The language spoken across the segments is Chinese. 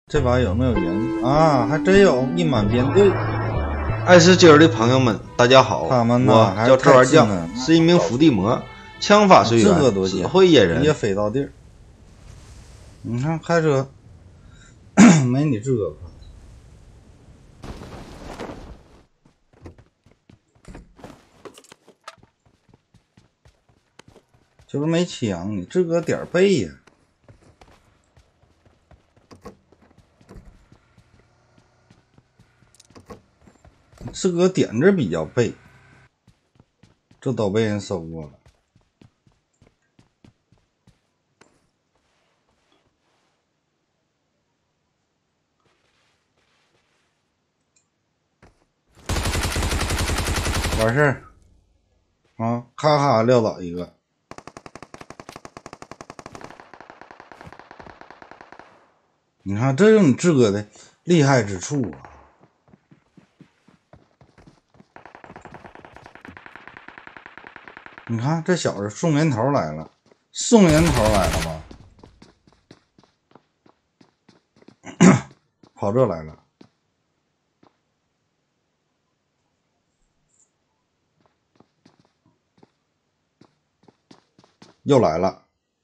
这把有没有人啊？还真有一满编队。 爱吃鸡儿的朋友们，大家好， 他们我叫周二将，是一名伏地魔，枪法随缘，只会野人， 也飞到地儿。你看开车没你这个。就是没枪，你这个点背呀。这个点子比较背，这都被人收过了。完事儿啊，咔咔撂倒一个。你看，这就是你志哥的厉害之处啊！你看这小子送人头来了，送人头来了吧？跑这来了，又来了。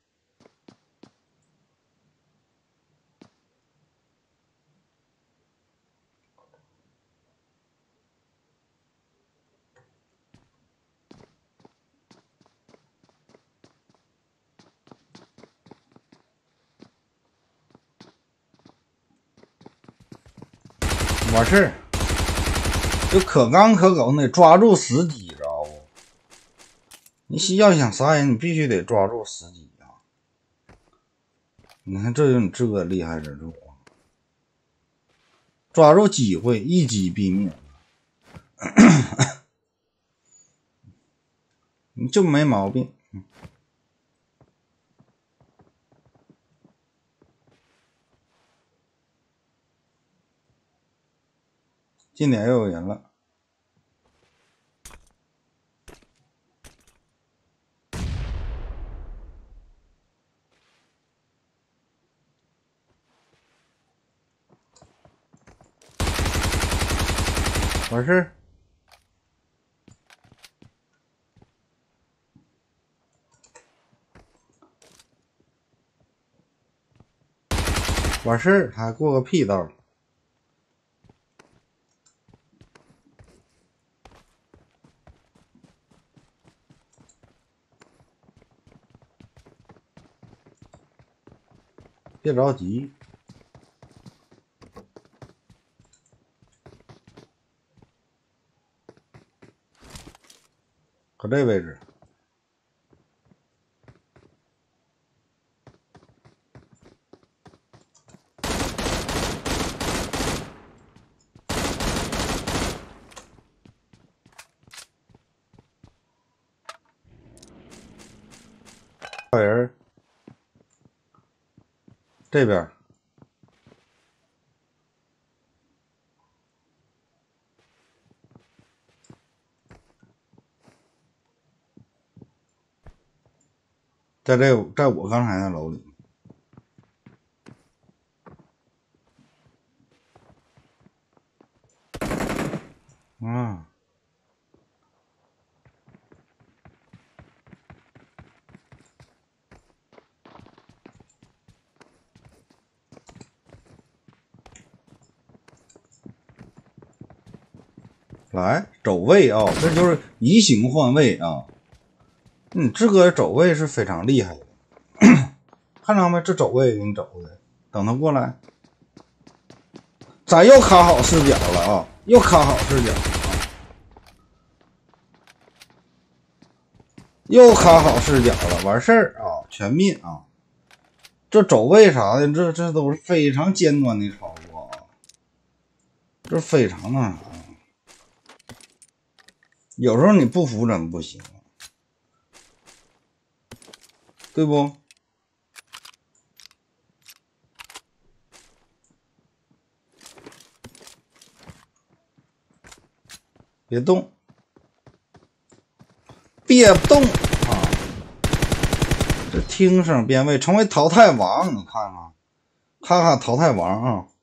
完事儿，就可刚可狗，你得抓住时机，知道不？你要想杀人，你必须得抓住时机啊！你看，这就是你这个厉害之处啊！抓住机会，一击毙命，你就没毛病。近点又有人了，完事儿。完事儿，还过个屁道。别着急，搁这位置。有人，这边。在我刚才那楼里。啊。来走位啊，这就是移形换位啊。你这个走位是非常厉害的，看着没？这走位给你走的，等他过来，咱又卡好视角了啊，又卡好视角啊，又卡好视角了，完事儿啊，全灭啊！这走位啥的，这都是非常尖端的操作啊，这非常那啥。有时候你不服真不行，对不？别动，别动啊！这听声辨位，成为淘汰王，你看看，咔咔淘汰王啊！